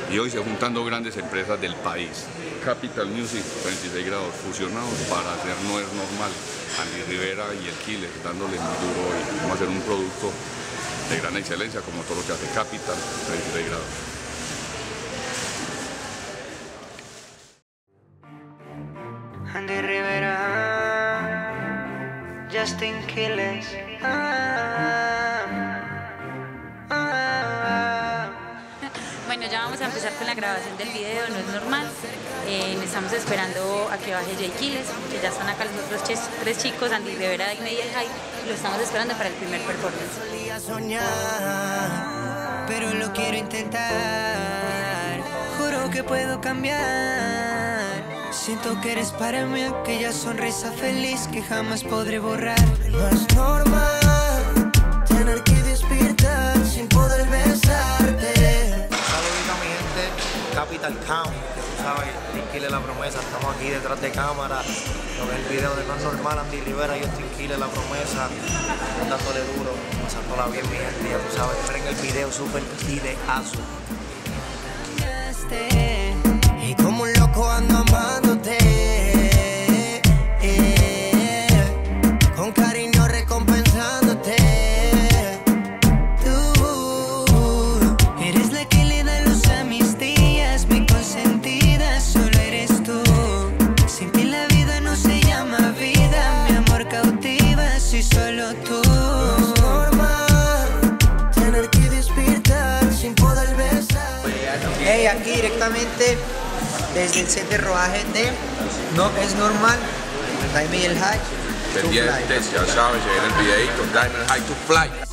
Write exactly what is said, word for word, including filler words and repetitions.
y hoy se juntan dos grandes empresas del país, Capital Music, treinta y seis grados, fusionados para hacer No Es Normal, Andy Rivera y el Killer, dándole muy duro hoy. Vamos a hacer un producto de gran excelencia como todo lo que hace Capital, treinta y seis grados. Andy Rivera, Justin Quiles. Ah, ah. Bueno, ya vamos a empezar con la grabación del video, No Es Normal. Eh, estamos esperando a que baje Jay Quiles, que ya están acá los otros tres chicos, Andy Rivera, Digna y el Hype, y lo estamos esperando para el primer performance. Solía soñar, pero lo quiero intentar. Juro que puedo cambiar. Siento que eres para mí aquella sonrisa feliz que jamás podré borrar. No es normal tener que despertar sin poder besarte. Saludito a mi gente, Capital Count, que tú sabes, Killer La Promesa, estamos aquí detrás de cámara, con el video de No Es Normal, Andy Rivera y Justin Killer La Promesa, dándole duro, pasándola bien mi gente, ya tú sabes, esperen el video súper videazo. Y como un loco ando amándote, eh, con cariño recompensándote. Tú eres la que le da luz a mis días, mi consentida, solo eres tú. Sin ti la vida no se llama vida, mi amor cautiva, soy solo tú. No es normal tener que despertar sin poder besar. Hey, aquí directamente desde el set de rodaje de No Es Normal, Diamond y el Hype. Pendientes, ya sabes, se viene el videito, Diamond High to Fly.